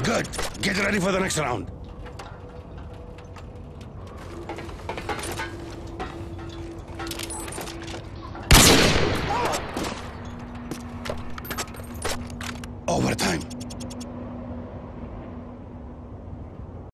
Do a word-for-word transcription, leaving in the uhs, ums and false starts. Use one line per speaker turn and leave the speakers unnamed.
Good. Get ready for the next round. Overtime.